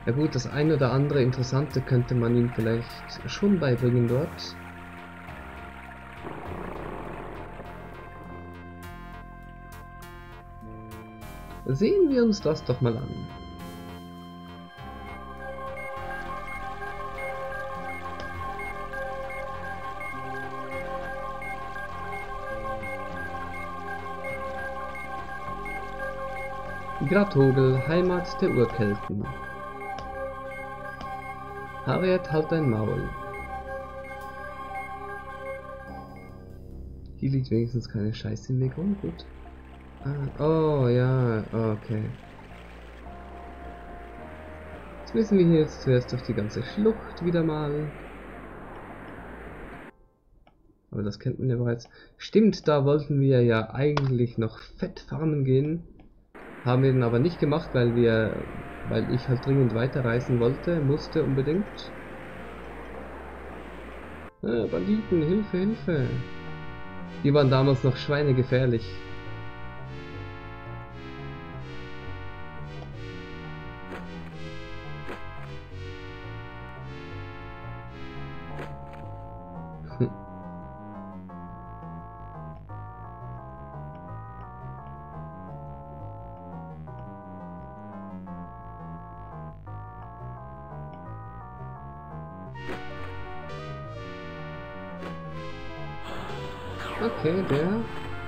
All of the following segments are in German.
Ja gut, das eine oder andere Interessante könnte man ihm vielleicht schon beibringen dort. Sehen wir uns das doch mal an. Grathobel, Heimat der Urkelten. Harriet, halt dein Maul. Hier liegt wenigstens keine Scheiße im Weg rum, gut. Ah, oh ja, okay. Jetzt müssen wir hier jetzt zuerst durch die ganze Schlucht wieder mal. Aber das kennt man ja bereits. Stimmt, da wollten wir ja eigentlich noch fett farmen gehen. Haben wir dann aber nicht gemacht, weil ich halt dringend weiterreisen musste unbedingt. Banditen, Hilfe, Hilfe. Die waren damals noch schweinegefährlich. Okay, der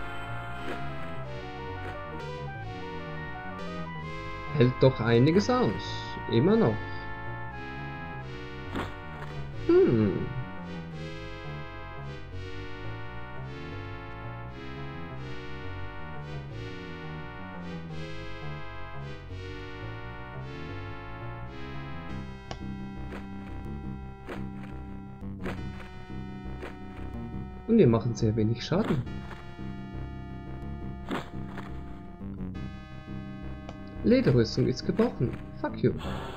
hält doch einiges aus. Immer noch. Und wir machen sehr wenig Schaden. Lederrüstung ist gebrochen. Fuck you.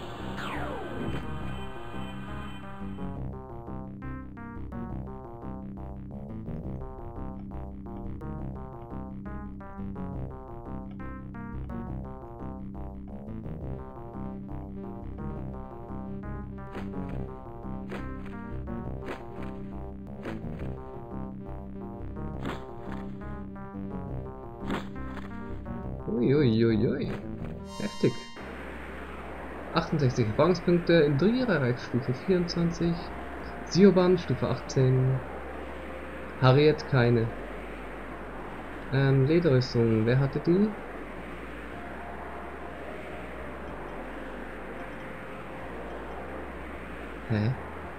Uiuiui. Heftig. 68 Erfahrungspunkte, Indrier erreicht Stufe 24, Sioban Stufe 18, Harriet keine. Lederrüstung, wer hatte die? Hä?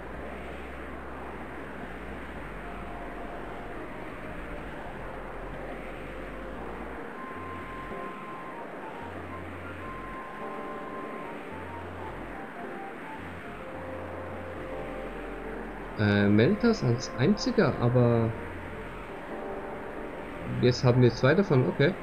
Meltas als einziger, aber jetzt haben wir zwei davon, okay.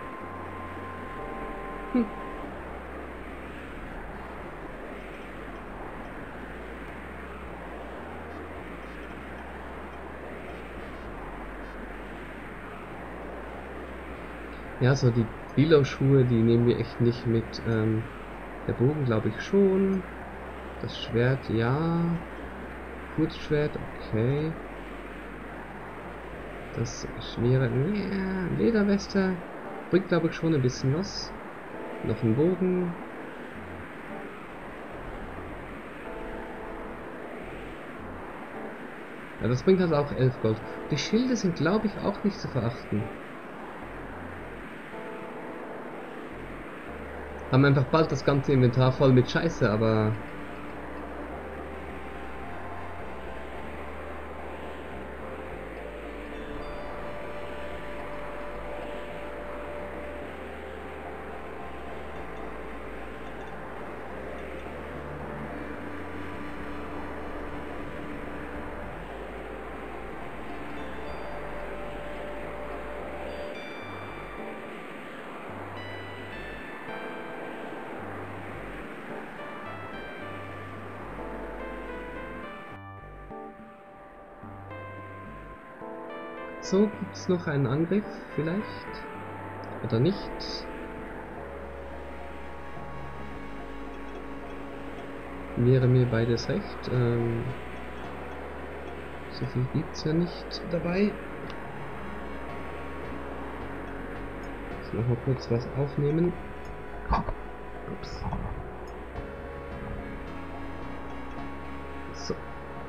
Ja, so die Billo-Schuhe, die nehmen wir echt nicht mit. Der Bogen glaube ich schon. Das Schwert, ja. Kurzschwert, okay. Das schwere, ja, Lederweste bringt glaube ich schon ein bisschen was. Noch ein Bogen. Ja, das bringt halt auch 11 Gold. Die Schilde sind glaube ich auch nicht zu verachten. Haben einfach bald das ganze Inventar voll mit Scheiße, aber so, gibt es noch einen Angriff vielleicht? Oder nicht? wäre mir beides recht. So viel gibt's ja nicht dabei. Jetzt noch mal kurz was aufnehmen. Ups. So.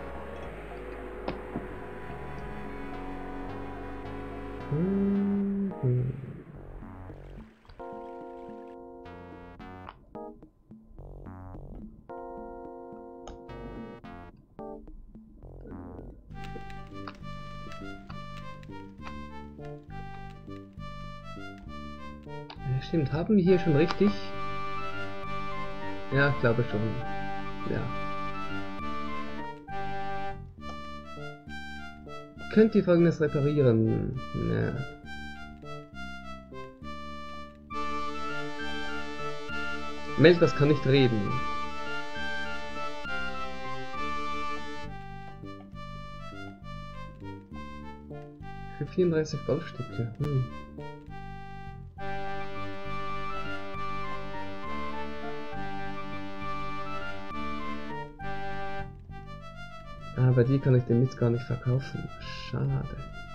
Ja, stimmt, haben wir hier schon richtig? Ja, ich glaube schon. Ja. Könnt ihr Folgendes reparieren? Ja. Melkers kann nicht reden. Für 34 Goldstücke. Aber die kann ich dem Mist gar nicht verkaufen. Schade.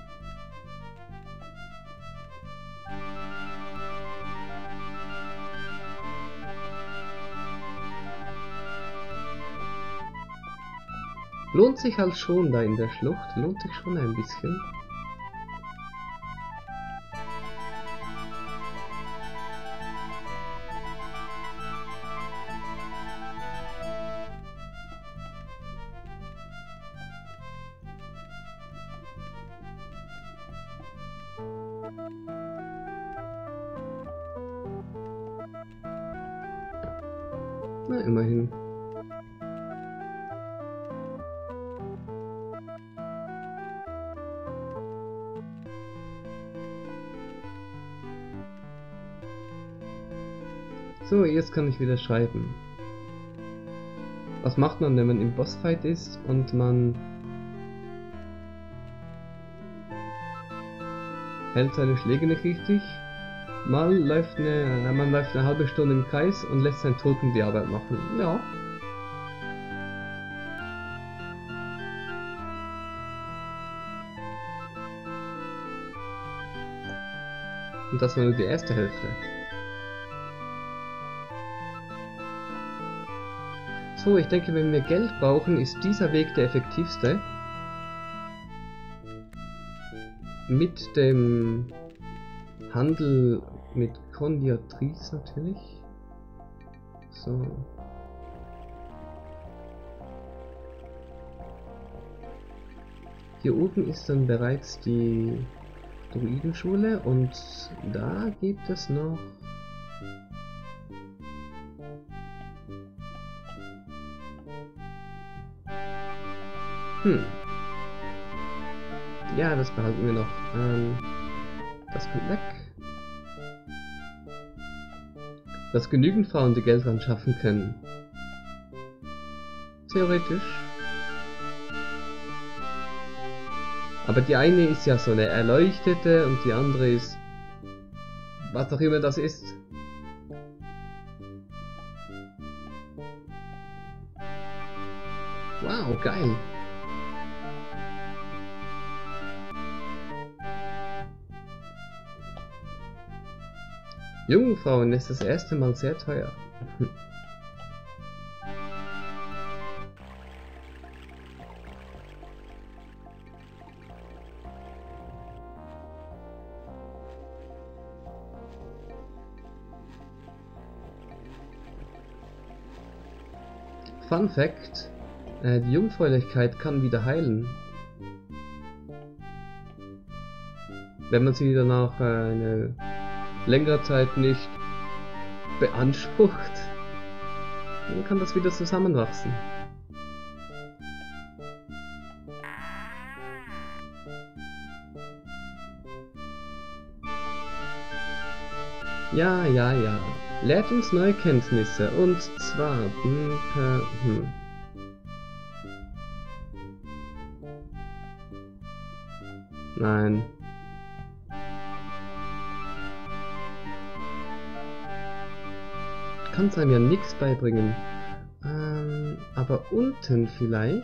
Lohnt sich halt schon da in der Schlucht. Lohnt sich schon ein bisschen. Na, immerhin. So, jetzt kann ich wieder schreiben. Was macht man, wenn man im Bossfight ist und man hält seine Schläge nicht richtig? Man läuft eine halbe Stunde im Kreis und lässt seinen Toten die Arbeit machen. Ja. Und das war nur die erste Hälfte. So, ich denke, wenn wir Geld brauchen, ist dieser Weg der effektivste. Mit dem Handel mit Kondiatris natürlich. So. Hier oben ist dann bereits die Druidenschule und da gibt es noch ja, das behalten wir noch. Das kommt weg. Dass genügend Frauen die Geld ran schaffen können. Theoretisch. Aber die eine ist ja so eine Erleuchtete und die andere ist... was auch immer das ist. Wow, geil. Jungfrauen ist das erste Mal sehr teuer. Fun Fact: Die Jungfräulichkeit kann wieder heilen. Wenn man sie danach eine längere Zeit nicht beansprucht, dann kann das wieder zusammenwachsen. Ja, ja, ja. Lehrt uns neue Kenntnisse, und zwar Nein. Kannst einem ja nichts beibringen. Aber unten vielleicht.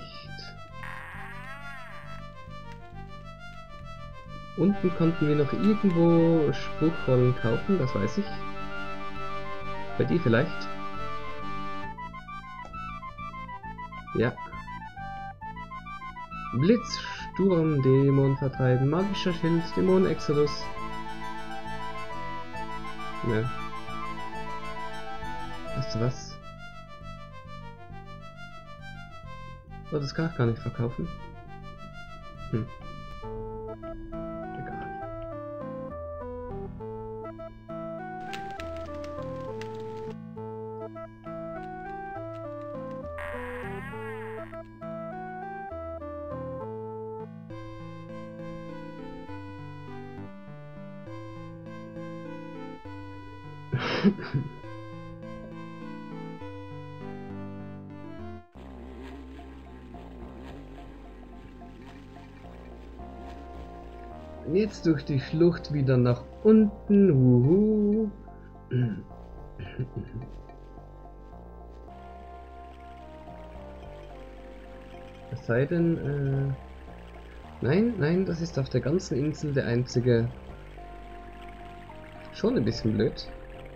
Unten konnten wir noch irgendwo Spruchrollen kaufen, das weiß ich. Bei dir vielleicht? Ja. Blitz, Sturm, Dämon vertreiben, magischer Schild, Dämon, Exodus. Ne. Weißt du was? Oh, das kann ich gar nicht verkaufen. Hm. Egal. Jetzt durch die Schlucht wieder nach unten. Huhu. Es sei denn, nein, nein, das ist auf der ganzen Insel der einzige. Schon ein bisschen blöd.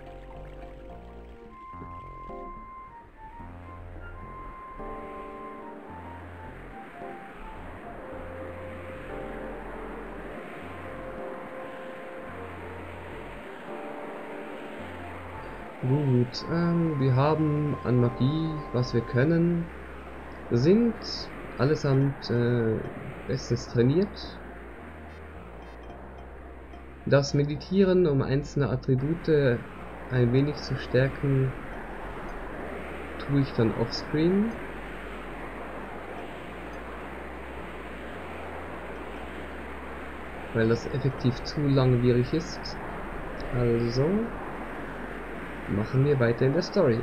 Gut, wir haben an Magie, was wir können, sind allesamt bestens trainiert. Das Meditieren, um einzelne Attribute ein wenig zu stärken, tue ich dann offscreen. Weil das effektiv zu langwierig ist. Also machen wir weiter in der Story.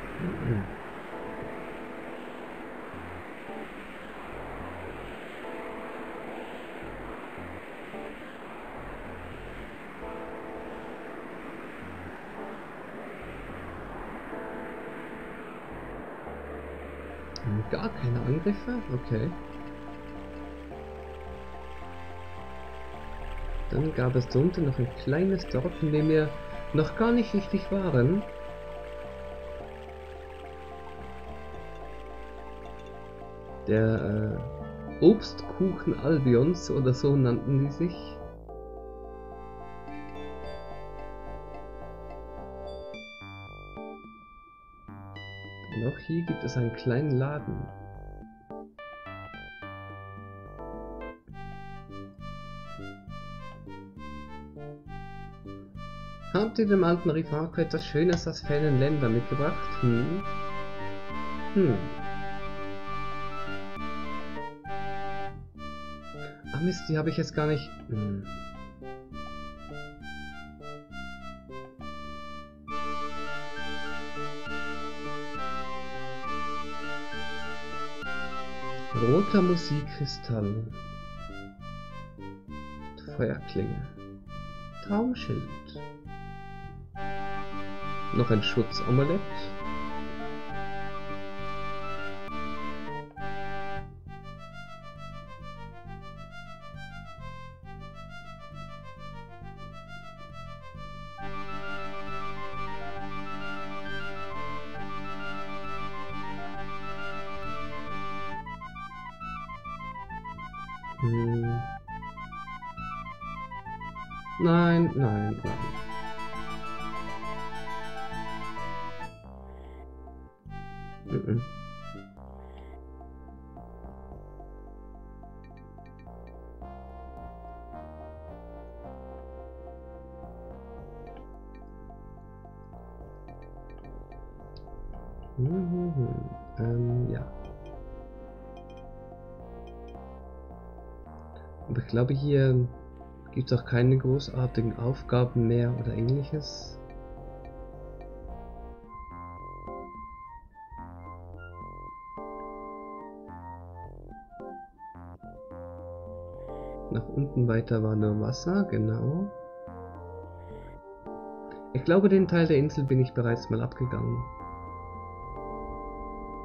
Gar keine Angriffe? Okay. Dann gab es da unten noch ein kleines Dorf, in dem wir noch gar nicht richtig waren. Der Obstkuchen Albions oder so nannten die sich. Und auch hier gibt es einen kleinen Laden. Habt ihr dem alten Rifako etwas Schönes aus fernen Ländern mitgebracht? Ah Mist, die habe ich jetzt gar nicht. Roter Musikkristall. Feuerklinge. Traumschild. Noch ein Schutzamulett. Nein, nein, nein. Ja. Aber ich glaube, hier gibt es auch keine großartigen Aufgaben mehr oder ähnliches. Nach unten weiter war nur Wasser, genau. Ich glaube, den Teil der Insel bin ich bereits mal abgegangen.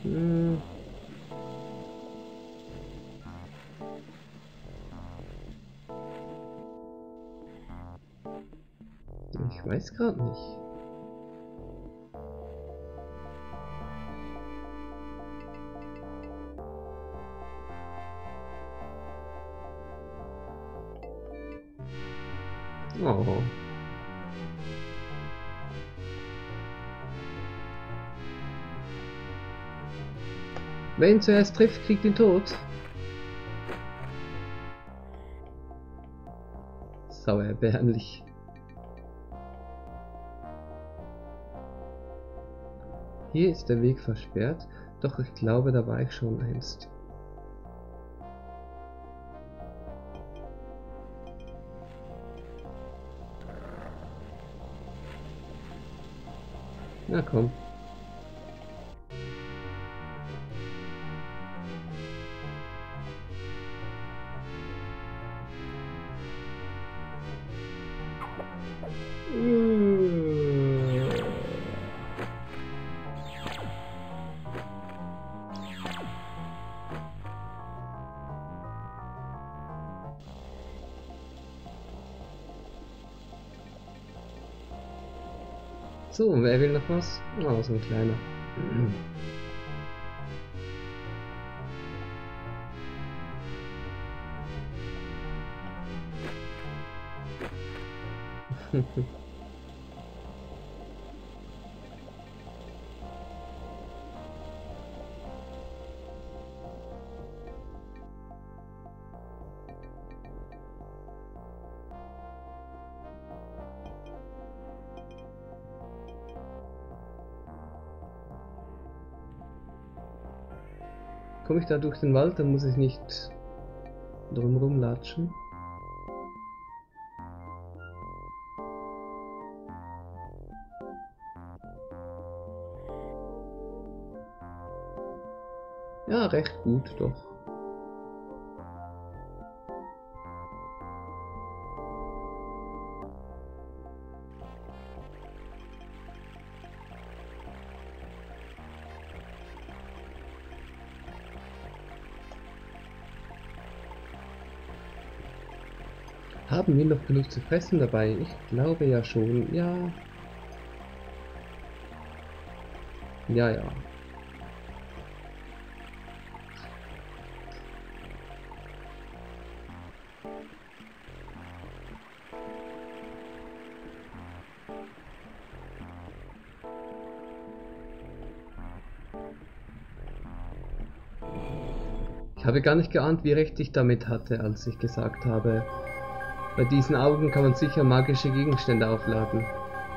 Hm. Ich weiß gerade nicht. Oh. Wer ihn zuerst trifft, kriegt den Tod. Sau erbärmlich. Hier ist der Weg versperrt, doch ich glaube, da war ich schon einst. Na komm. So, wer will noch was? Oh, so ein kleiner. Komme ich da durch den Wald, dann muss ich nicht drumherum latschen. Ja, recht gut doch. Haben wir noch genug zu fressen dabei? Ich glaube ja schon. Ja. Ja, ja. Ich habe gar nicht geahnt, wie recht ich damit hatte, als ich gesagt habe, bei diesen Augen kann man sicher magische Gegenstände aufladen.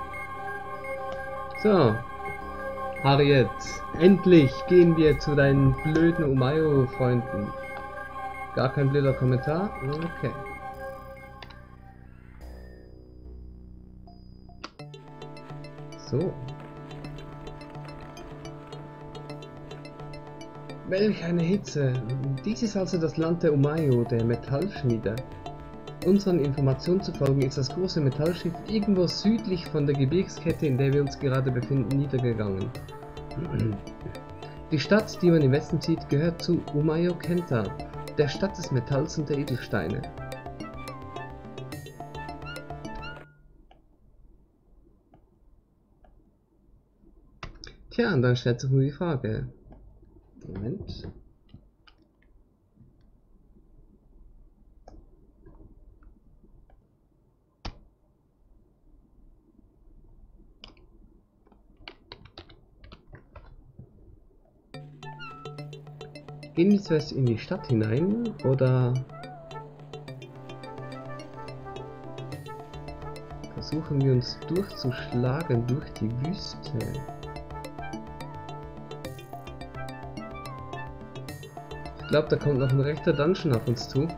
So, Harriet, endlich gehen wir zu deinen blöden Umayo-Freunden. Gar kein blöder Kommentar? Okay. So. Welch eine Hitze! Dies ist also das Land der Umayo, der Metallschmiede. Unseren Informationen zufolge ist das große Metallschiff irgendwo südlich von der Gebirgskette, in der wir uns gerade befinden, niedergegangen. Die Stadt, die man im Westen sieht, gehört zu Umayo Kenta, der Stadt des Metalls und der Edelsteine. Tja, und dann stellt sich nur die Frage. Moment. Gehen wir zuerst in die Stadt hinein oder versuchen wir uns durchzuschlagen durch die Wüste? Ich glaube, da kommt noch ein rechter Dungeon auf uns zu.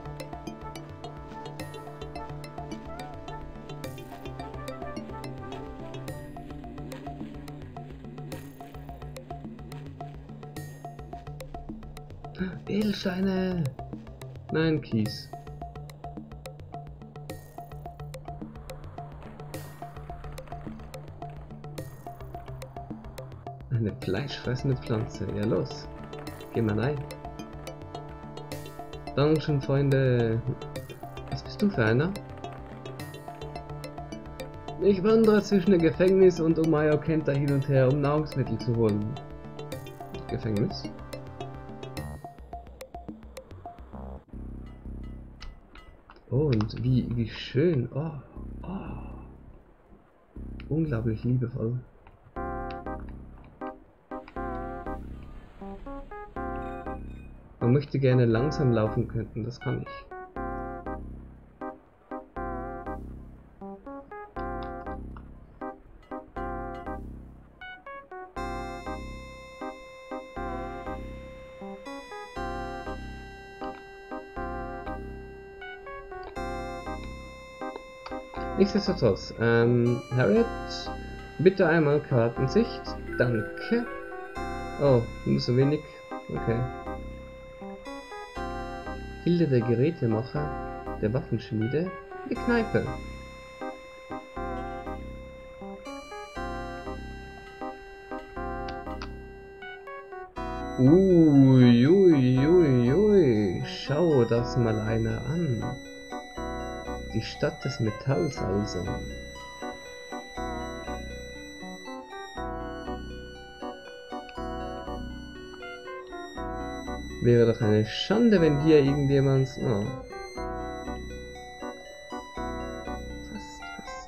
Edelsteine! Nein, Kies. Eine fleischfressende Pflanze. Ja los. Geh mal rein. Dankeschön, Freunde. Was bist du für einer? Ich wandere zwischen dem Gefängnis und Omayo Kenta hin und her, um Nahrungsmittel zu holen. Gefängnis? Oh, und wie schön. Oh, oh. Unglaublich liebevoll. Man möchte gerne langsam laufen könnten, das kann ich. Nichtsdestotrotz, Harriet, bitte einmal Kartensicht. Danke. Oh, nur so wenig. Okay. Hilde der Gerätemacher, der Waffenschmiede, die Kneipe. Ui, schau das mal einer an. Die Stadt des Metalls also. Wäre doch eine Schande, wenn hier irgendjemand... Oh. Fast.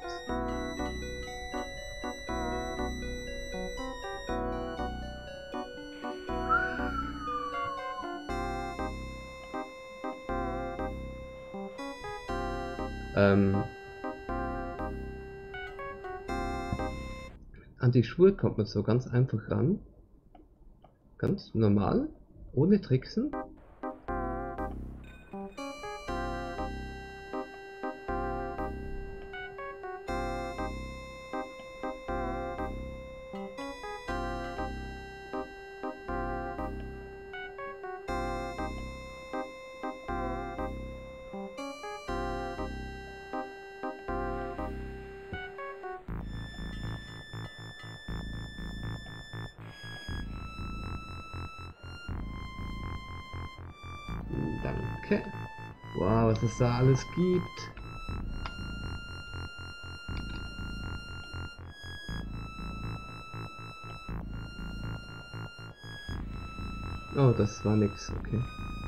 An die Schuhe kommt man so ganz einfach ran. Ganz normal. Ohne Tricksen. Danke. Wow, was es da alles gibt. Oh, das war nix, okay.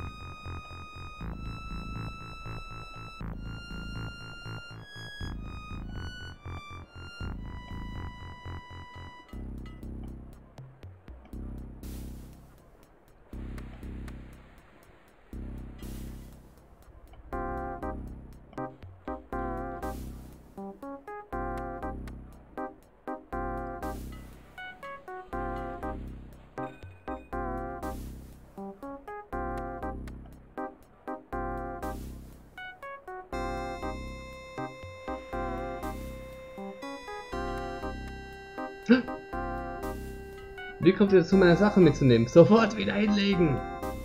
Wie kommt ihr dazu, meine Sachen mitzunehmen? Sofort wieder hinlegen!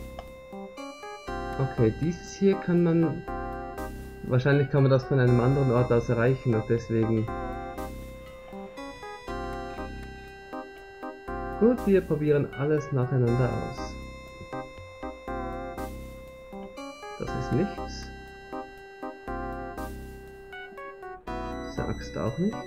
Okay, dieses hier kann man... Wahrscheinlich kann man das von einem anderen Ort aus erreichen und deswegen... Gut, wir probieren alles nacheinander aus. Das ist nichts. Diese Axt auch nicht.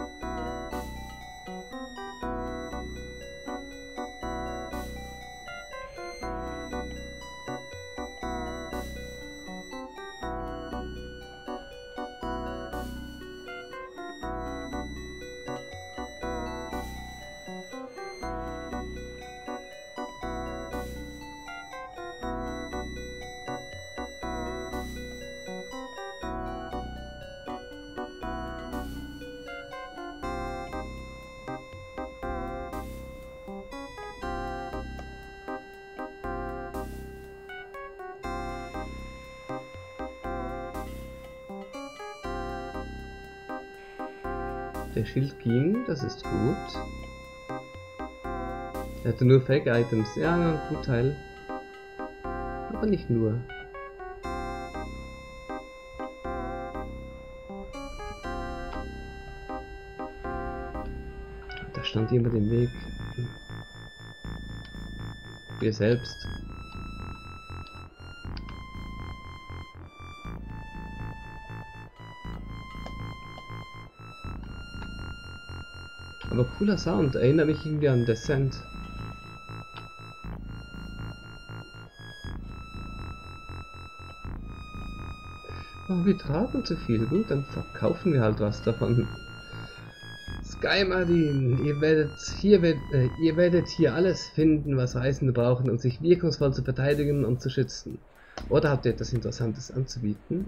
Der Schild ging, das ist gut. Er hatte nur Fake-Items. Ja, ein Gutteil. Aber nicht nur. Da stand jemand im Weg. Wir selbst. Aber cooler Sound, erinnert mich irgendwie an Descent. Oh, wir tragen zu viel. Gut, dann verkaufen wir halt was davon. Sky Marine, ihr werdet hier alles finden, was Reisende brauchen, um sich wirkungsvoll zu verteidigen und zu schützen. Oder habt ihr etwas Interessantes anzubieten?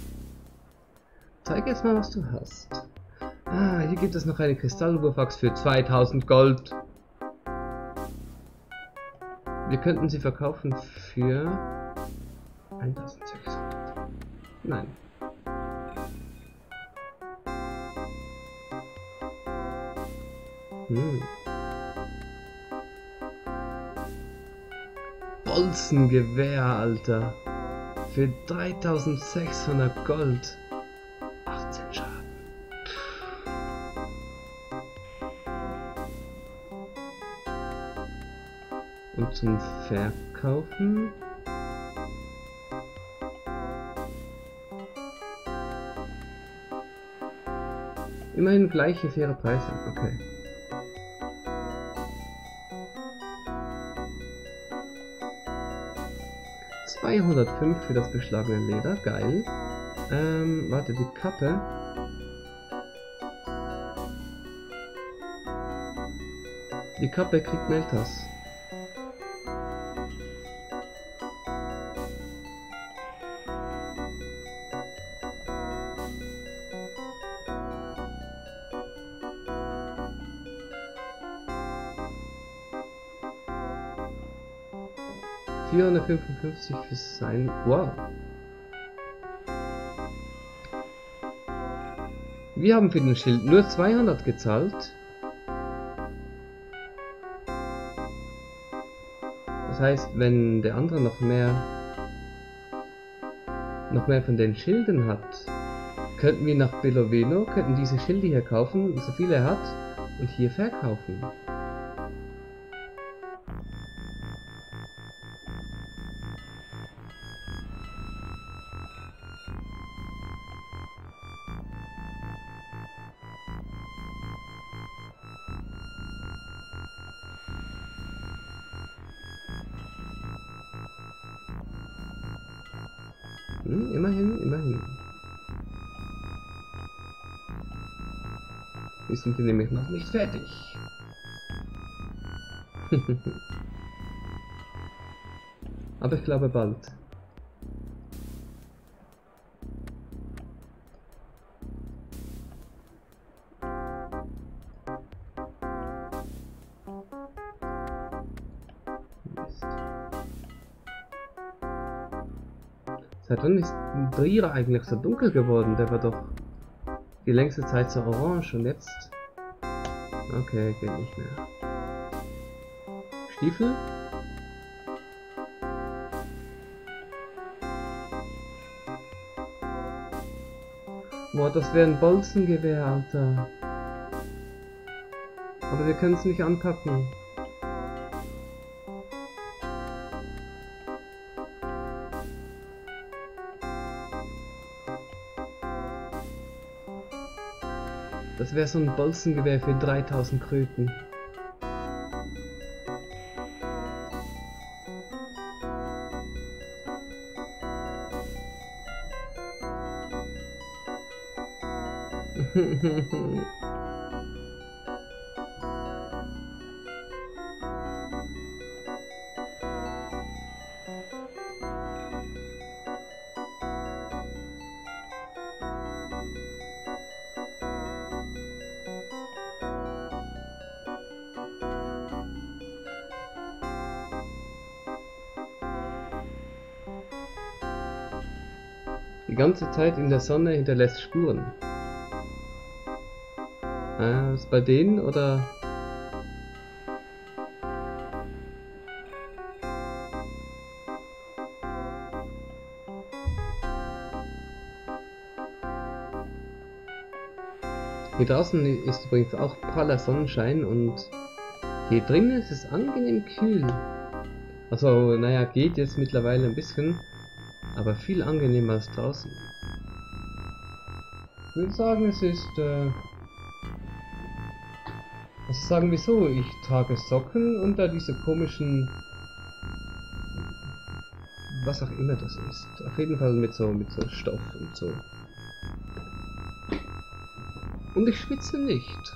Zeig jetzt mal, was du hast. Ah, hier gibt es noch eine Kristallwurfaxt für 2000 Gold. Wir könnten sie verkaufen für 1600. Nein. Bolzengewehr, Alter. Für 3600 Gold. 18 Schaden. Und zum Verkaufen. Immerhin gleiche faire Preise. Okay. 205 für das beschlagene Leder, geil. Warte, die Kappe. Die Kappe kriegt Meltas. $455 für sein. Wow. Wir haben für den Schild nur 200 gezahlt. Das heißt, wenn der andere noch mehr von den Schilden hat, könnten wir nach Beloveno, könnten diese Schilde hier kaufen, so viele er hat, und hier verkaufen. Immerhin. Wir sind hier nämlich noch nicht fertig. Aber ich glaube bald. Seit wann ist Drira eigentlich so dunkel geworden? Der war doch die längste Zeit so orange und jetzt... Okay, geht nicht mehr. Stiefel? Boah, das wäre ein Bolzengewehr, Alter. Aber wir können es nicht anpacken. Das wäre so ein Bolzengewehr für 3000 Kröten. Die ganze Zeit in der Sonne hinterlässt Spuren. Ist bei denen oder? Hier draußen ist übrigens auch praller Sonnenschein und hier drinnen ist es angenehm kühl. Also, naja, geht jetzt mittlerweile ein bisschen, aber viel angenehmer als draußen. Ich würde sagen, es ist, also sagen wir so, ich trage Socken unter diese komischen, was auch immer das ist. Auf jeden Fall mit so Stoff und so. Und ich schwitze nicht.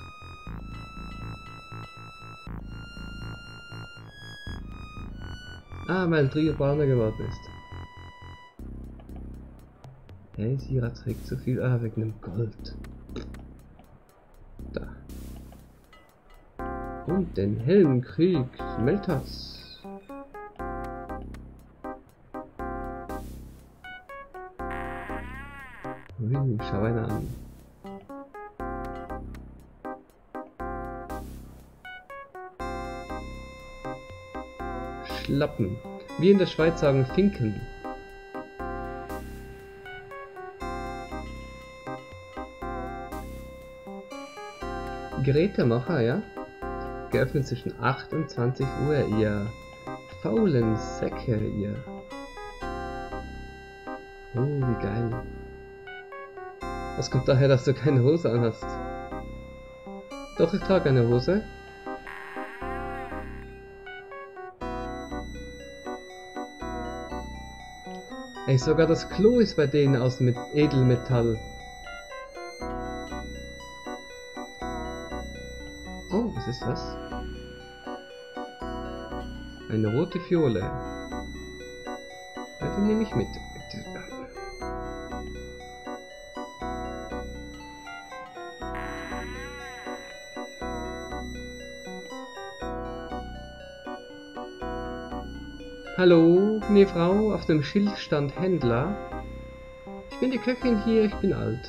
Ah, weil Trio brauner geworden ist. Hey, Sira trägt zu viel. Ah, wegen dem Gold. Da. Und den hellen Krieg. Meltas. Schau einer an. Schlappen. Wir in der Schweiz sagen Finken. Gerätemacher, ja? Geöffnet zwischen 8 und 20 Uhr, ihr faulen Säcke, ihr. Oh, wie geil. Was kommt daher, dass du keine Hose anhast? Doch, ich trage eine Hose. Ey, sogar das Klo ist bei denen aus mit Edelmetall. Oh, was ist das? Eine rote Fiole. Ja, die nehme ich mit. Hallo, gnädige Frau, auf dem Schild stand Händler. Ich bin die Köchin hier, ich bin alt.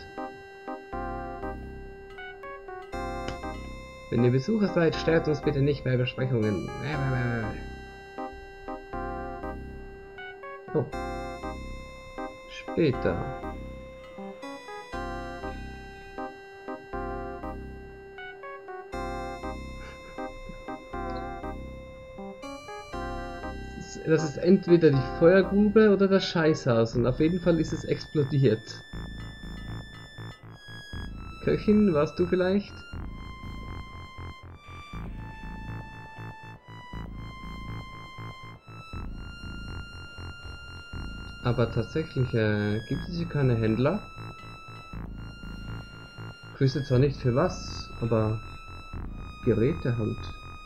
Wenn ihr Besucher seid, stört uns bitte nicht bei Besprechungen. Oh. Später. Das ist entweder die Feuergrube oder das Scheißhaus und auf jeden Fall ist es explodiert. Köchin, warst du vielleicht? Aber tatsächlich, gibt es hier keine Händler? Ich wüsste zwar nicht für was, aber Geräte halt.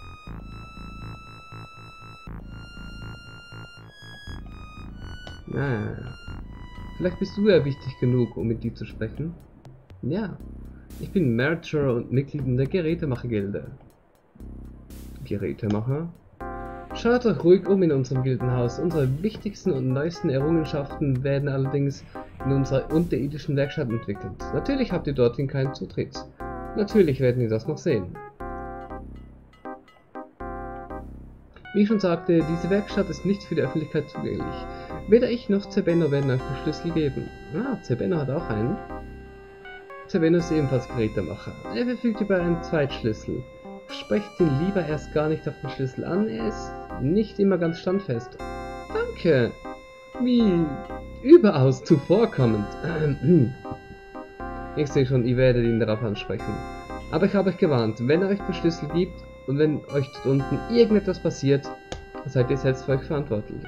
Naja. Vielleicht bist du ja wichtig genug, um mit dir zu sprechen. Ja, ich bin Merger und Mitglied in der Gerätemacher-Gilde. Gerätemacher? Schaut euch ruhig um in unserem Gildenhaus. Unsere wichtigsten und neuesten Errungenschaften werden allerdings in unserer unterirdischen Werkstatt entwickelt. Natürlich habt ihr dorthin keinen Zutritt. Natürlich werden wir das noch sehen. Wie ich schon sagte, diese Werkstatt ist nicht für die Öffentlichkeit zugänglich. Weder ich noch Zebenno werden euch den Schlüssel geben. Ah, Zebenno hat auch einen. Zebenno ist ebenfalls Gerätemacher. Er verfügt über einen Zweitschlüssel. Sprecht ihn lieber erst gar nicht auf den Schlüssel an, er ist nicht immer ganz standfest. Danke! Wie überaus zuvorkommend. Ich sehe schon, ihr werdet ihn darauf ansprechen. Aber ich habe euch gewarnt, wenn er euch den Schlüssel gibt und wenn euch dort unten irgendetwas passiert, seid ihr selbst für euch verantwortlich.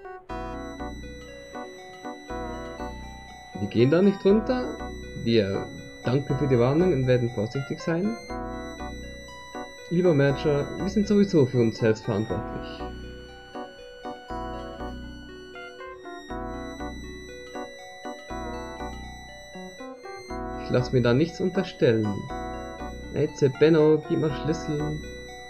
Wir gehen da nicht runter. Wir danken für die Warnung und werden vorsichtig sein. Lieber Merger, wir sind sowieso für uns selbst verantwortlich. Ich lasse mir da nichts unterstellen. Hey Zebenno, gib mal Schlüssel.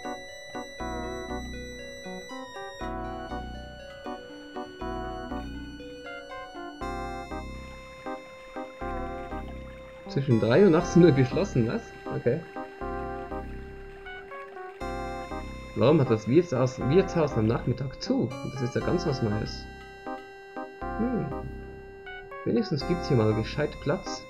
Zwischen 3 und 18 Uhr geschlossen, was? Okay. Warum hat das Wirtshaus am Nachmittag zu? Das ist ja ganz was Neues. Wenigstens gibt's hier mal gescheit Platz.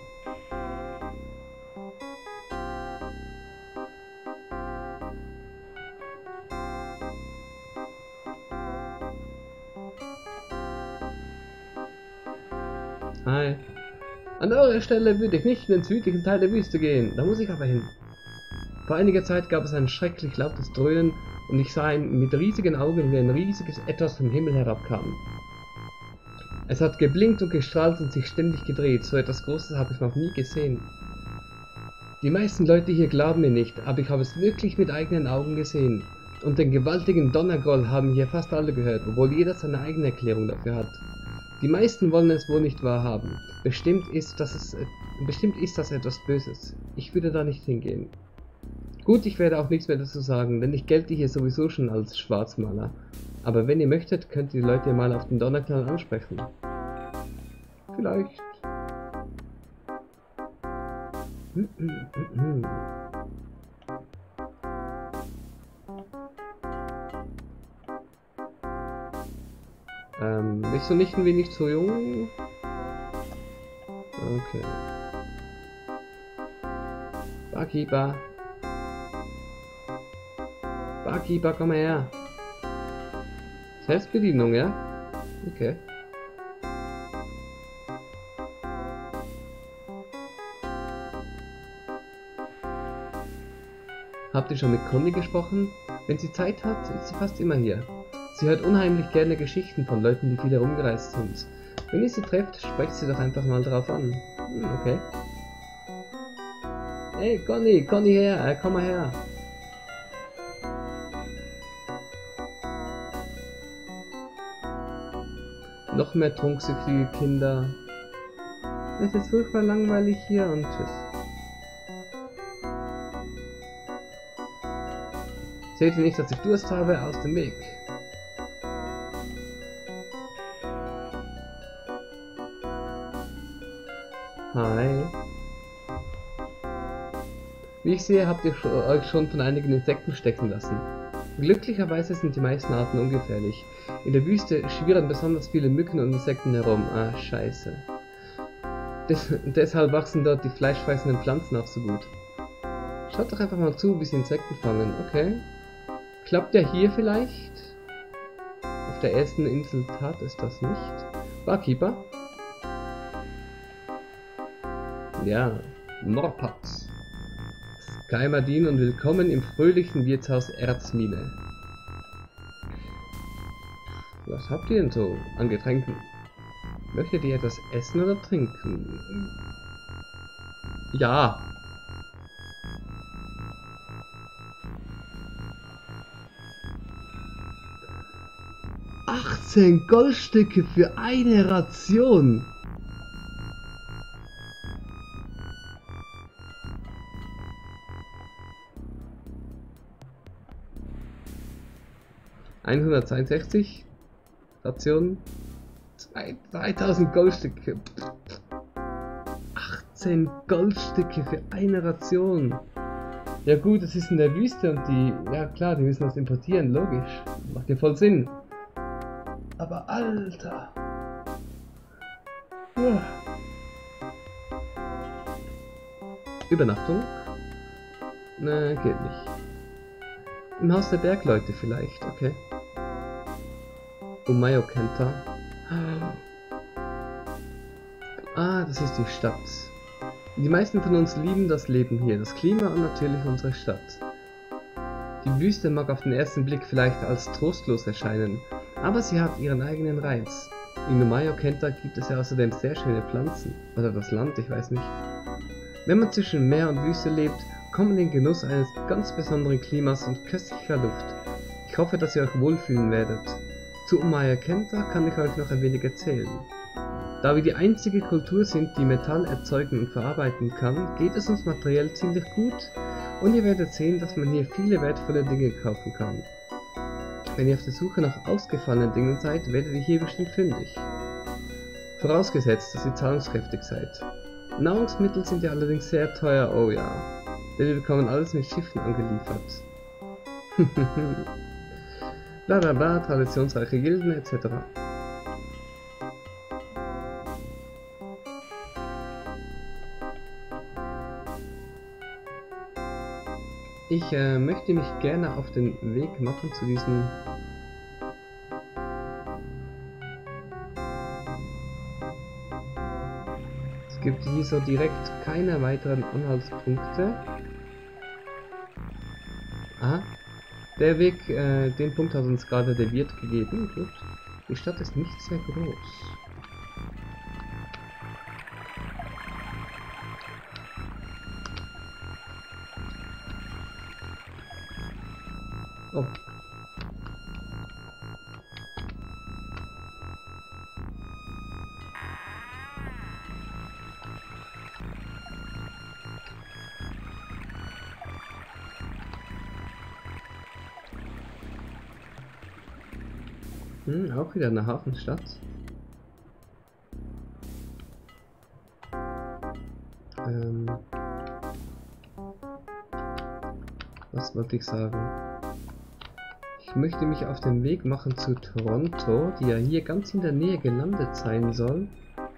Hi. An eurer Stelle würde ich nicht in den südlichen Teil der Wüste gehen, da muss ich aber hin. Vor einiger Zeit gab es ein schrecklich lautes Dröhnen und ich sah ihn mit riesigen Augen wie ein riesiges Etwas vom Himmel herabkam. Es hat geblinkt und gestrahlt und sich ständig gedreht, so etwas Großes habe ich noch nie gesehen. Die meisten Leute hier glauben mir nicht, aber ich habe es wirklich mit eigenen Augen gesehen. Und den gewaltigen Donnergroll haben hier fast alle gehört, obwohl jeder seine eigene Erklärung dafür hat. Die meisten wollen es wohl nicht wahrhaben. Bestimmt ist das etwas Böses. Ich würde da nicht hingehen. Gut, ich werde auch nichts mehr dazu sagen, denn ich gelte hier sowieso schon als Schwarzmaler. Aber wenn ihr möchtet, könnt ihr die Leute mal auf den Donnerknall ansprechen. Vielleicht. Bist du nicht ein wenig zu jung? Okay. Barkeeper. Barkeeper, komm mal her. Selbstbedienung, ja? Okay. Habt ihr schon mit Conny gesprochen? Wenn sie Zeit hat, ist sie fast immer hier. Sie hört unheimlich gerne Geschichten von Leuten, die viel herumgereist sind. Wenn ihr sie trefft, sprecht sie doch einfach mal drauf an. Okay. Hey, Conny her, komm mal her. Noch mehr trunksüchtige Kinder. Es ist furchtbar langweilig hier und tschüss. Seht ihr nicht, dass ich Durst habe? Aus dem Weg. Hi. Wie ich sehe, habt ihr euch schon von einigen Insekten stechen lassen. Glücklicherweise sind die meisten Arten ungefährlich. In der Wüste schwirren besonders viele Mücken und Insekten herum. Ah, scheiße. Deshalb wachsen dort die fleischfressenden Pflanzen auch so gut. Schaut doch einfach mal zu, wie sie Insekten fangen. Okay. Klappt der hier vielleicht? Auf der ersten Insel tat es das nicht. Barkeeper? Ja, Morpax. Skymardin und willkommen im fröhlichen Wirtshaus Erzmine. Was habt ihr denn so an Getränken? Möchtet ihr etwas essen oder trinken? Ja. $18 Goldstücke für eine Ration. $162 Rationen, 2000 Goldstücke, 18 Goldstücke für eine Ration. Ja gut, das ist in der Wüste und die, ja klar, die müssen das importieren, logisch, macht ja voll Sinn. Aber Alter. Ja. Übernachtung? Ne, geht nicht. Im Haus der Bergleute vielleicht, okay. Umayo Kenta. Ah, das ist die Stadt. Die meisten von uns lieben das Leben hier, das Klima und natürlich unsere Stadt. Die Wüste mag auf den ersten Blick vielleicht als trostlos erscheinen, aber sie hat ihren eigenen Reiz. In Umayo Kenta gibt es ja außerdem sehr schöne Pflanzen. Oder das Land, ich weiß nicht. Wenn man zwischen Meer und Wüste lebt, kommt man in den Genuss eines ganz besonderen Klimas und köstlicher Luft. Ich hoffe, dass ihr euch wohlfühlen werdet. Zu Umayo Kenta kann ich euch noch ein wenig erzählen. Da wir die einzige Kultur sind, die Metall erzeugen und verarbeiten kann, geht es uns materiell ziemlich gut und ihr werdet sehen, dass man hier viele wertvolle Dinge kaufen kann. Wenn ihr auf der Suche nach ausgefallenen Dingen seid, werdet ihr hier bestimmt fündig. Vorausgesetzt, dass ihr zahlungskräftig seid. Nahrungsmittel sind ja allerdings sehr teuer, oh ja, denn wir bekommen alles mit Schiffen angeliefert. Bla bla bla, traditionsreiche Gilden etc. Ich möchte mich gerne auf den Weg machen zu diesem gibt hier so direkt keine weiteren Anhaltspunkte. Aha, der Weg, den Punkt hat uns gerade der Wirt gegeben. Gut. Die Stadt ist nicht sehr groß. Oh. Auch wieder eine Hafenstadt. Was wollte ich sagen? Ich möchte mich auf den Weg machen zu Toronto, die ja hier ganz in der Nähe gelandet sein soll.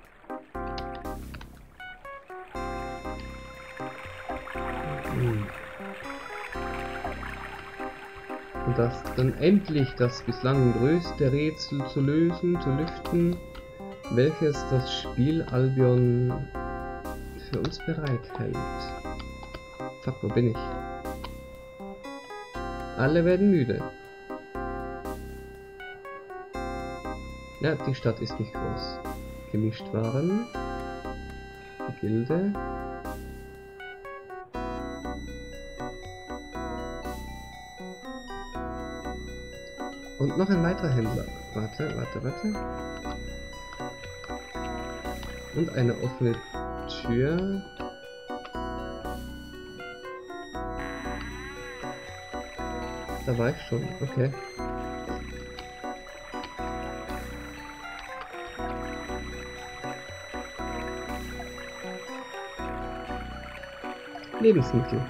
Und das dann endlich das bislang größte Rätsel zu lösen, zu lüften, welches das Spiel Albion für uns bereithält. Fuck, wo bin ich? Alle werden müde. Ja, die Stadt ist nicht groß. Gemischt waren. Die Gilde. Und noch ein weiterer Händler. Warte. Und eine offene Tür. Da war ich schon, okay. Lebensmittel.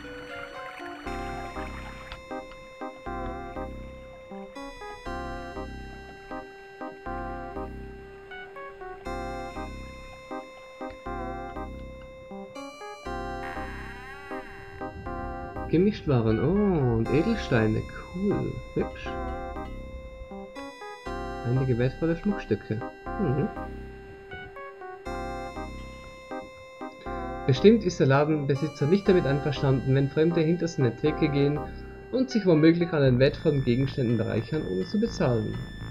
Gemischtwaren, oh, und Edelsteine, cool, hübsch. Einige wertvolle Schmuckstücke. Bestimmt ist der Ladenbesitzer nicht damit einverstanden, wenn Fremde hinter seine Theke gehen und sich womöglich an den wertvollen Gegenständen bereichern, ohne zu bezahlen.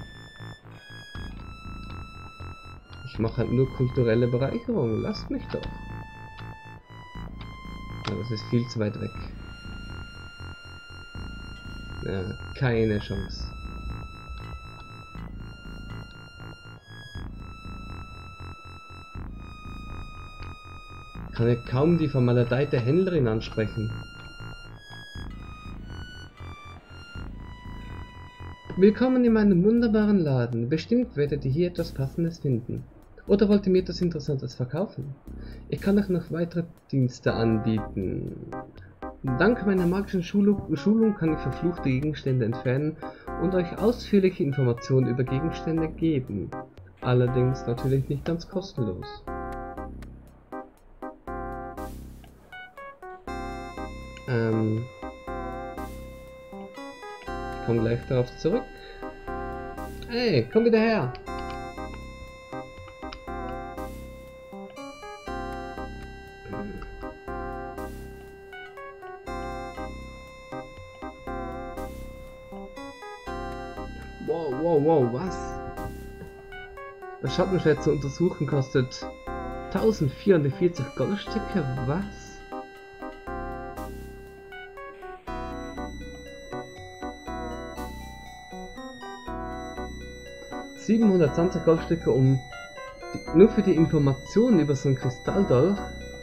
Ich mache halt nur kulturelle Bereicherung, lasst mich doch. Aber das ist viel zu weit weg. Ja, keine Chance. Kann ja kaum die vermaledeite Händlerin ansprechen. Willkommen in meinem wunderbaren Laden. Bestimmt werdet ihr hier etwas Passendes finden. Oder wollt ihr mir etwas Interessantes verkaufen? Ich kann euch noch weitere Dienste anbieten. Dank meiner magischen Schulung kann ich verfluchte Gegenstände entfernen und euch ausführliche Informationen über Gegenstände geben. Allerdings natürlich nicht ganz kostenlos. Ich komme gleich darauf zurück. Hey, komm wieder her! Wow, was? Das Schattenschwert zu untersuchen kostet 1440 Goldstücke, was? $720 Goldstücke nur für die Informationen über so einen Kristalldolch?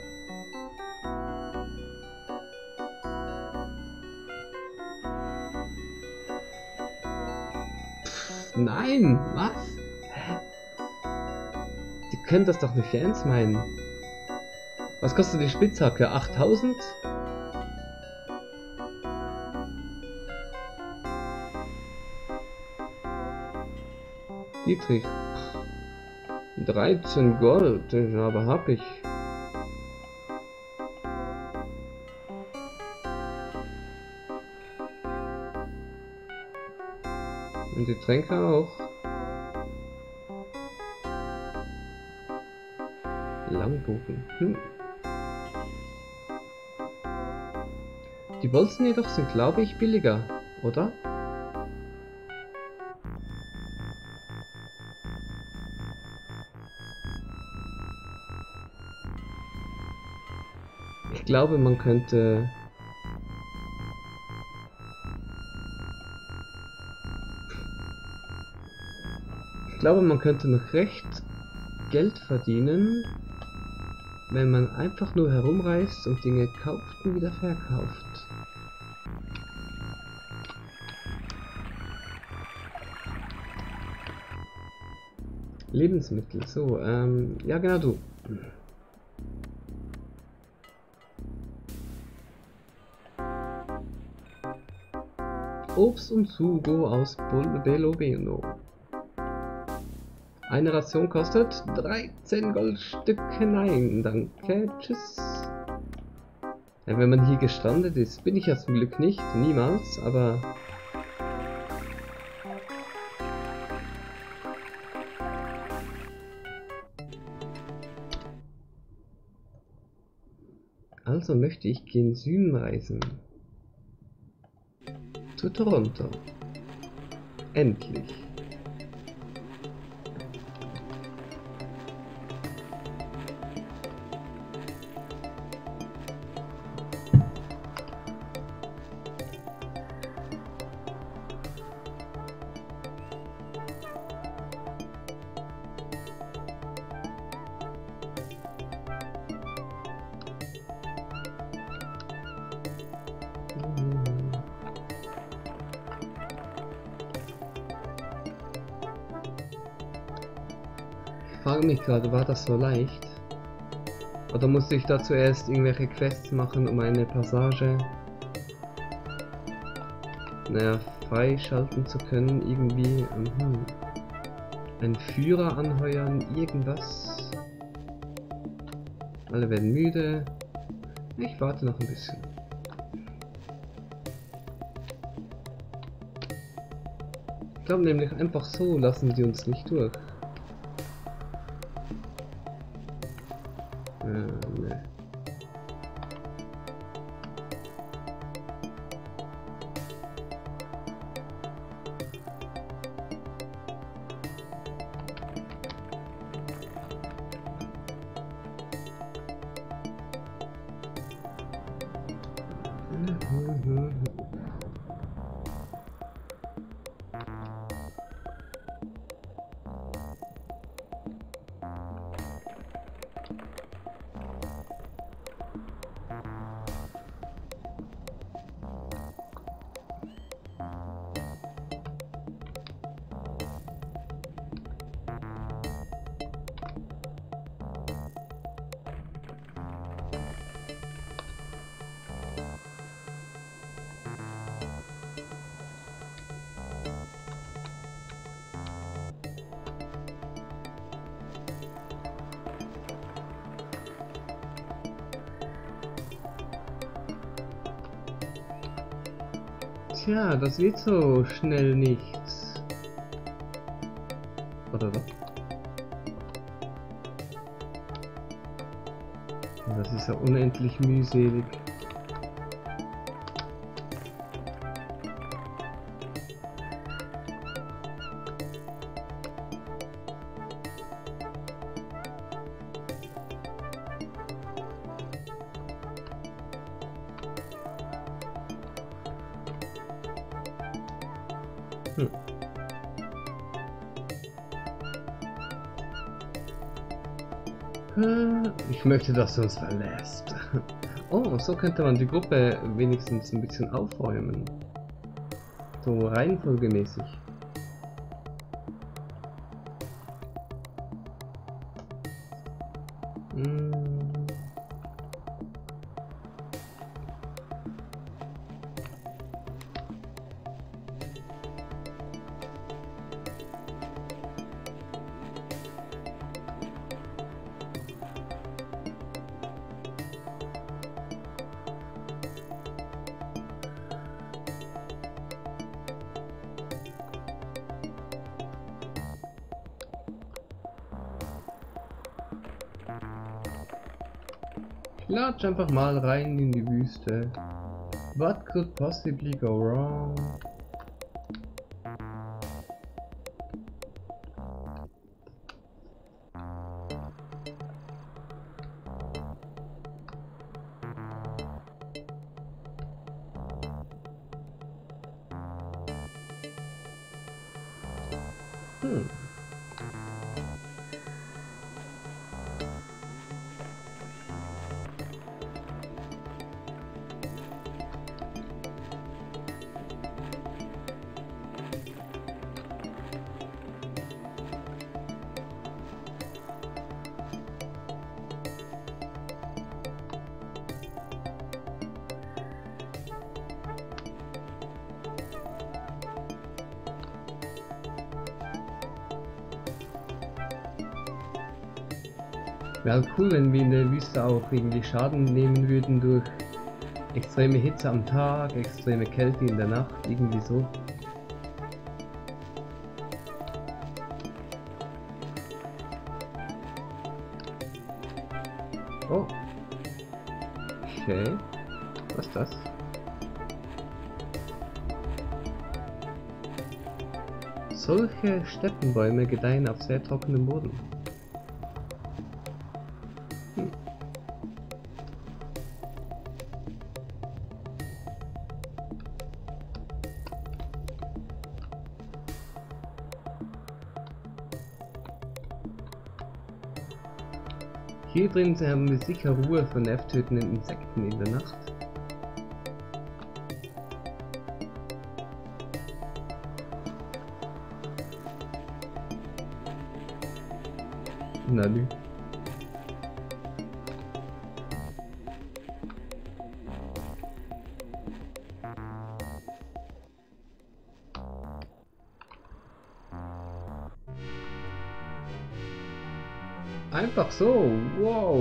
Nein, was? Hä? Die können das doch nicht ernst meinen. Was kostet die Spitzhacke? 8000? Dietrich. 13 Gold, aber hab ich. Und die Tränke auch. Langbogen. Die Bolzen jedoch sind, glaube ich, billiger, oder? Ich glaube, man könnte... Ich glaube, man könnte noch recht Geld verdienen, wenn man einfach nur herumreist und Dinge kauft und wieder verkauft. Lebensmittel, so, ja genau, du. Obst und Sugo aus Belloveno. Eine Ration kostet 13 Goldstücke. Nein, danke, tschüss. Ja, wenn man hier gestrandet ist, bin ich ja zum Glück nicht, niemals, aber... Also möchte ich gen Süden reisen. Zu Toronto. Endlich. Ich frage mich gerade, war das so leicht? Oder musste ich da zuerst irgendwelche Quests machen, um eine Passage, naja, freischalten zu können, irgendwie, einen Führer anheuern, irgendwas. Alle werden müde. Ich warte noch ein bisschen. Ich glaube nämlich, einfach so lassen die uns nicht durch. Ne. Tja, das wird so schnell nichts. Oder was? Das ist ja unendlich mühselig. Ich möchte, dass du uns verlässt. Oh, so könnte man die Gruppe wenigstens ein bisschen aufräumen. So reihenfolgemäßig. Latsch einfach mal rein in die Wüste. What could possibly go wrong? Wäre cool, wenn wir in der Wüste auch irgendwie Schaden nehmen würden durch extreme Hitze am Tag, extreme Kälte in der Nacht, irgendwie so. Oh. Okay. Was ist das? Solche Steppenbäume gedeihen auf sehr trockenem Boden. Hier drin haben wir sicher Ruhe von nervtötenden Insekten in der Nacht. Na nü. Einfach so, wow.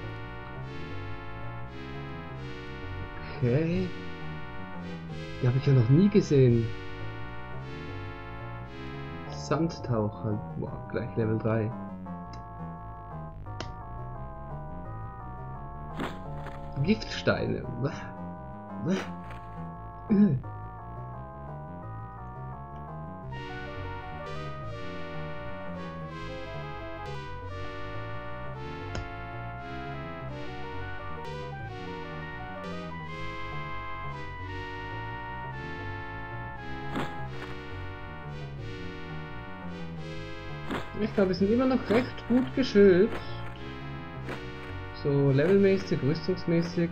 Okay. Die habe ich ja noch nie gesehen. Sandtaucher, wow, gleich Level 3. Giftsteine. Ich glaube, wir sind immer noch recht gut geschützt. So levelmäßig, rüstungsmäßig.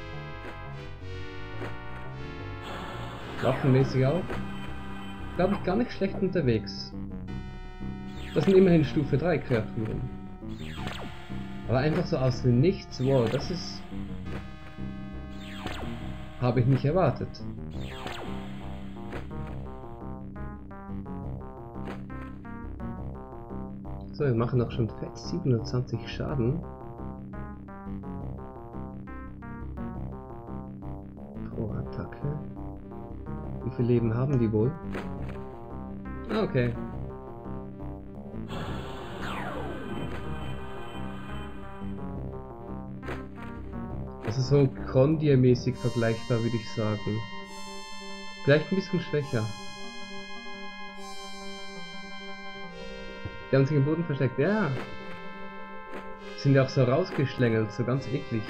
Waffenmäßig auch. Glaube ich gar nicht schlecht unterwegs. Das sind immerhin Stufe 3 Kreaturen. Aber einfach so aus dem Nichts, wow, das ist... Habe ich nicht erwartet. So, wir machen auch schon fett 720 Schaden. Pro Attacke. Wie viel Leben haben die wohl? Ah, okay. Das ist so Grondir-mäßig vergleichbar, würde ich sagen. Vielleicht ein bisschen schwächer. Die haben sich im Boden versteckt, ja. Sind ja auch so rausgeschlängelt, so ganz eklig.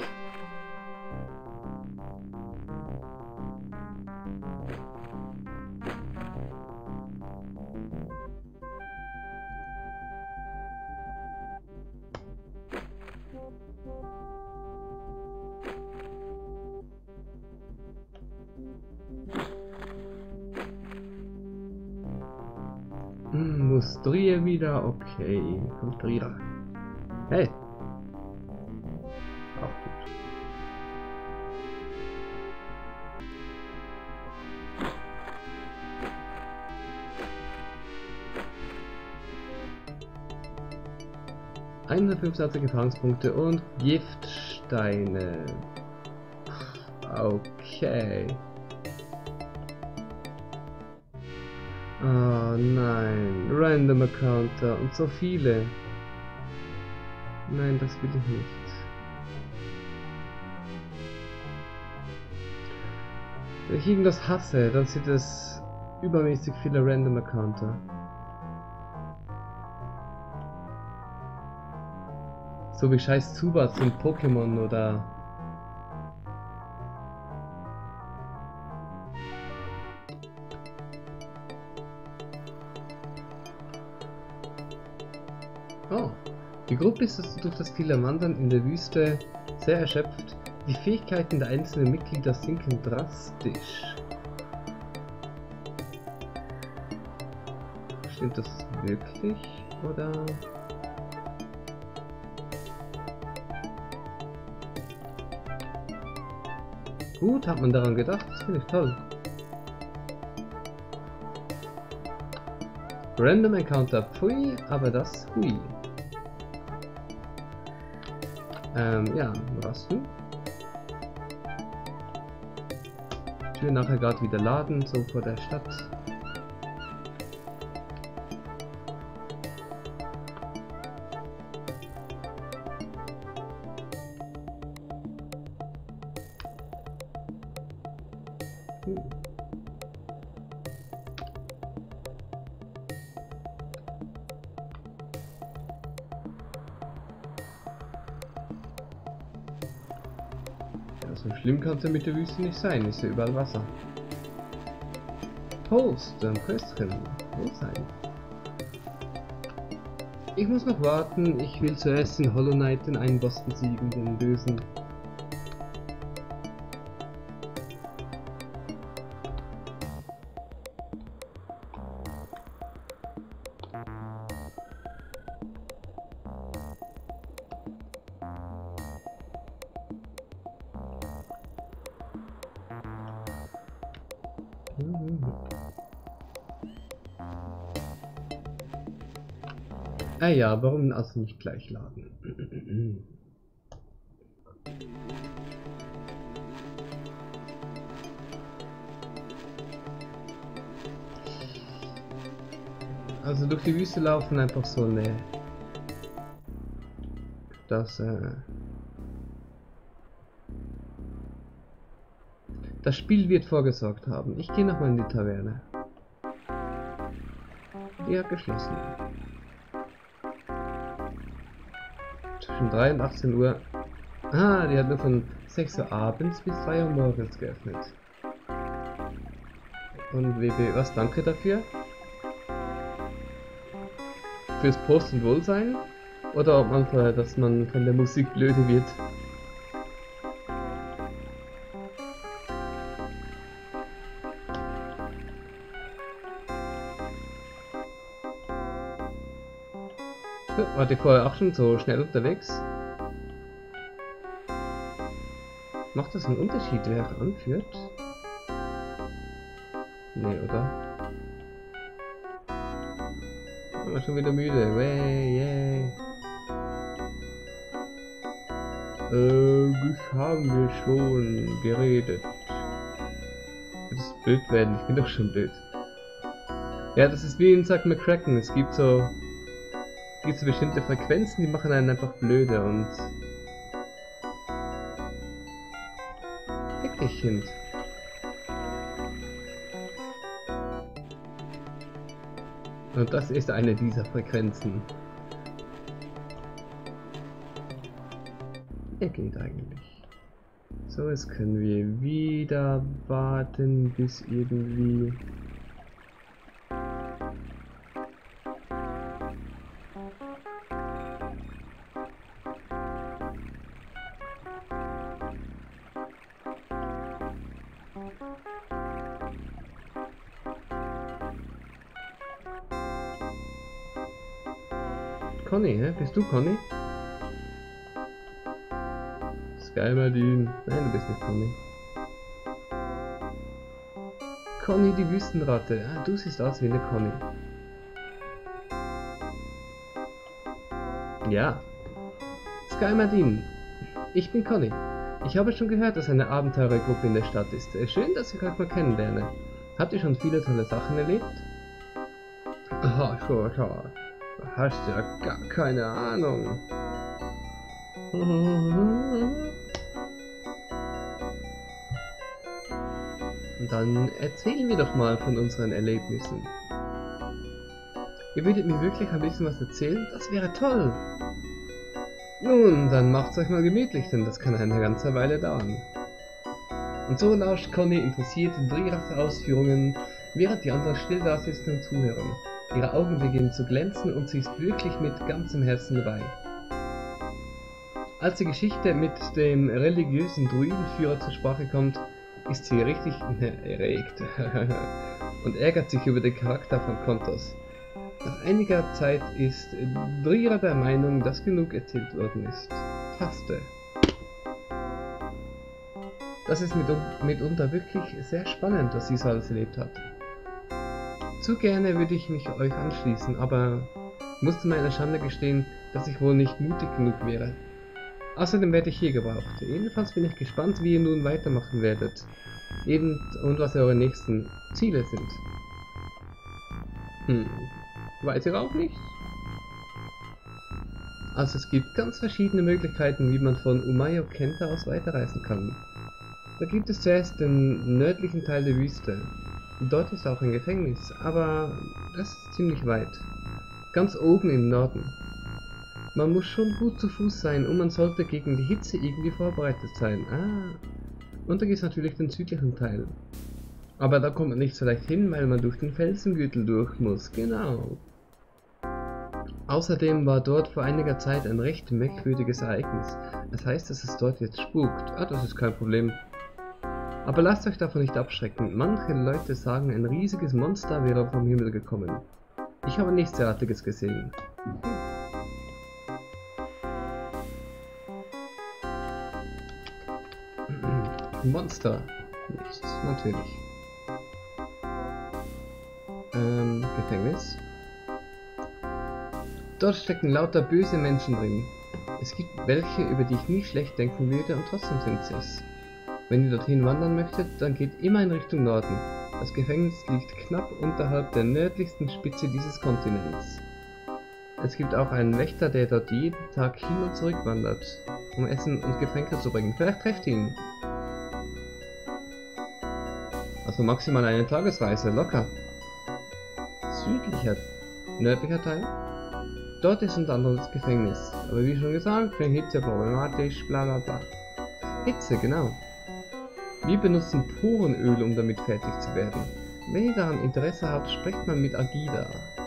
Mustrier wieder, okay. Mustrier. Hey! Auch gut. ...125 Erfahrungspunkte und Giftsteine. Okay. Oh nein, Random Encounter und so viele. Nein, das will ich nicht. Wenn ich irgendwas hasse, dann sind es übermäßig viele Random Encounter. So wie scheiß Zubats in Pokémon oder... Oh, die Gruppe ist durch das viele Wandern in der Wüste sehr erschöpft. Die Fähigkeiten der einzelnen Mitglieder sinken drastisch. Stimmt das wirklich? Oder? Gut, hat man daran gedacht, das finde ich toll. Random Encounter, pfui, aber das hui. Ja, Rasten. Ich will nachher gerade wieder laden, so vor der Stadt. So schlimm kann es ja mit der Wüste nicht sein, ist ja überall Wasser. Post, Köstchen, wo sein? Ich muss noch warten, ich will zuerst in Hollow Knight den einen Boss besiegen, den Bösen. Ah ja, warum also nicht gleich laden? Also durch die Wüste laufen einfach so ne. Das Spiel wird vorgesorgt haben. Ich gehe nochmal in die Taverne. Die hat geschlossen. Zwischen 3 und 18 Uhr. Ah, die hat nur von 6 Uhr abends bis 3 Uhr morgens geöffnet. Und WB, was danke dafür? Fürs Post und Wohlsein? Oder ob man dass man von der Musik blöde wird? Warte, vorher auch schon so schnell unterwegs? Macht das einen Unterschied, wer anführt? Nee, oder? Ich bin schon wieder müde. Way, das haben wir schon geredet. Das ist blöd werden, ich bin doch schon blöd. Ja, das ist wie in Zack McCracken. Es gibt so bestimmte Frequenzen, die machen einen einfach blöde und... Fick dich, Kind. Und das ist eine dieser Frequenzen. Er geht eigentlich. So, jetzt können wir wieder warten, bis irgendwie... Conny, hä? Bist du Conny? Skymardine. Nein, du bist nicht Conny. Conny die Wüstenratte. Ah, du siehst aus wie eine Conny. Ja. Skymardine. Ich bin Conny. Ich habe schon gehört, dass eine Abenteurergruppe in der Stadt ist. Schön, dass ich euch mal kennenlerne. Habt ihr schon viele tolle Sachen erlebt? Aha, schon. Du hast ja gar keine Ahnung. Dann erzählen wir doch mal von unseren Erlebnissen. Ihr würdet mir wirklich ein bisschen was erzählen? Das wäre toll! Nun, dann macht's euch mal gemütlich, denn das kann eine ganze Weile dauern. Und so lauscht Conny interessiert Driras Ausführungen, während die anderen still da sitzen und zuhören. Ihre Augen beginnen zu glänzen und sie ist wirklich mit ganzem Herzen dabei. Als die Geschichte mit dem religiösen Druidenführer zur Sprache kommt, ist sie richtig erregt und ärgert sich über den Charakter von Kontos. Nach einiger Zeit ist Drira der Meinung, dass genug erzählt worden ist. Taste. Das ist mitunter wirklich sehr spannend, was sie so alles erlebt hat. Zu gerne würde ich mich euch anschließen, aber musste meiner Schande gestehen, dass ich wohl nicht mutig genug wäre. Außerdem werde ich hier gebraucht. Jedenfalls bin ich gespannt, wie ihr nun weitermachen werdet. Und was eure nächsten Ziele sind. Weiß ihr auch nicht? Also es gibt ganz verschiedene Möglichkeiten, wie man von Umayo Kenta aus weiterreisen kann. Da gibt es zuerst den nördlichen Teil der Wüste. Dort ist auch ein Gefängnis, aber das ist ziemlich weit. Ganz oben im Norden. Man muss schon gut zu Fuß sein und man sollte gegen die Hitze irgendwie vorbereitet sein. Und da gibt es natürlich den südlichen Teil. Aber da kommt man nicht so leicht hin, weil man durch den Felsengürtel durch muss. Genau. Außerdem war dort vor einiger Zeit ein recht merkwürdiges Ereignis. Das heißt, dass es dort jetzt spukt. Das ist kein Problem. Aber lasst euch davon nicht abschrecken. Manche Leute sagen, ein riesiges Monster wäre vom Himmel gekommen. Ich habe nichts derartiges gesehen. Monster. Nichts, natürlich. Gefängnis. Dort stecken lauter böse Menschen drin. Es gibt welche, über die ich nie schlecht denken würde, und trotzdem sind sie es. Wenn ihr dorthin wandern möchtet, dann geht immer in Richtung Norden. Das Gefängnis liegt knapp unterhalb der nördlichsten Spitze dieses Kontinents. Es gibt auch einen Wächter, der dort jeden Tag hin und zurück wandert, um Essen und Getränke zu bringen. Vielleicht trefft ihr ihn. Also maximal eine Tagesreise, locker. Nördlicher Teil? Dort ist unter anderem das Gefängnis. Aber wie schon gesagt, für Hitze problematisch, bla bla bla. Hitze, genau. Wir benutzen Porenöl, um damit fertig zu werden. Wenn ihr daran Interesse habt, sprecht mal mit Agida.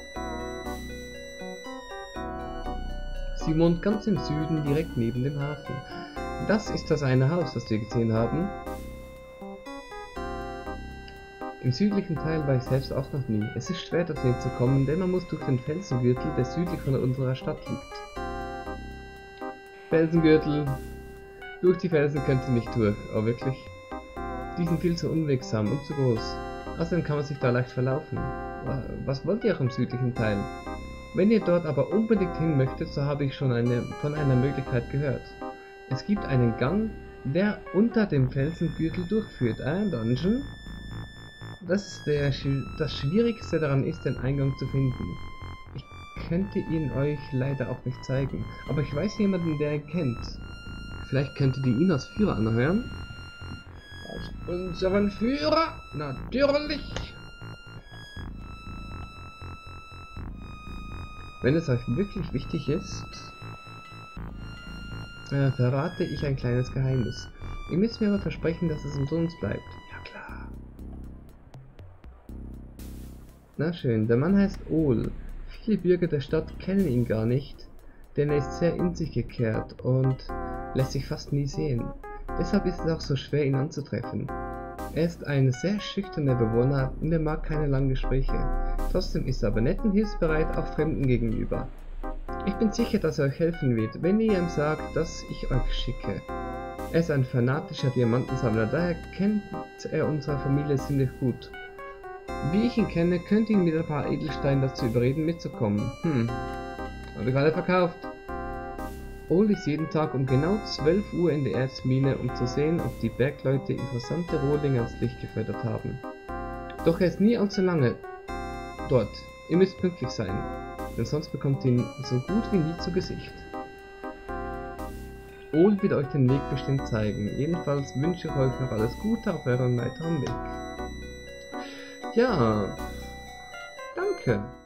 Sie wohnt ganz im Süden, direkt neben dem Hafen. Das ist das eine Haus, das wir gesehen haben. Im südlichen Teil war ich selbst auch noch nie. Es ist schwer dorthin zu kommen, denn man muss durch den Felsengürtel, der südlich von unserer Stadt liegt. Felsengürtel. Durch die Felsen könnt ihr nicht durch. Oh wirklich? Die sind viel zu unwegsam und zu groß. Außerdem kann man sich da leicht verlaufen. Was wollt ihr auch im südlichen Teil? Wenn ihr dort aber unbedingt hin möchtet, so habe ich schon von einer Möglichkeit gehört. Es gibt einen Gang, der unter dem Felsengürtel durchführt. Ein Dungeon? Das Schwierigste daran ist, den Eingang zu finden. Ich könnte ihn euch leider auch nicht zeigen, aber ich weiß jemanden, der ihn kennt. Vielleicht könntet ihr ihn als Führer anhören? Als unseren Führer? Natürlich! Wenn es euch wirklich wichtig ist, verrate ich ein kleines Geheimnis. Ihr müsst mir aber versprechen, dass es unter uns bleibt. Ja klar. Na schön, der Mann heißt Ol. Viele Bürger der Stadt kennen ihn gar nicht, denn er ist sehr in sich gekehrt und lässt sich fast nie sehen. Deshalb ist es auch so schwer, ihn anzutreffen. Er ist ein sehr schüchterner Bewohner und er mag keine langen Gespräche. Trotzdem ist er aber nett und hilfsbereit, auch Fremden gegenüber. Ich bin sicher, dass er euch helfen wird, wenn ihr ihm sagt, dass ich euch schicke. Er ist ein fanatischer Diamantensammler, daher kennt er unsere Familie ziemlich gut. Wie ich ihn kenne, könnt ihr ihn mit ein paar Edelsteinen dazu überreden, mitzukommen. Habe ich alle verkauft. Ol ist jeden Tag um genau 12 Uhr in der Erzmine, um zu sehen, ob die Bergleute interessante Rohlinge ans Licht gefördert haben. Doch er ist nie allzu lange dort. Ihr müsst pünktlich sein, denn sonst bekommt ihr ihn so gut wie nie zu Gesicht. Ol wird euch den Weg bestimmt zeigen. Jedenfalls wünsche ich euch noch alles Gute auf eurem weiteren Weg. Ja, danke.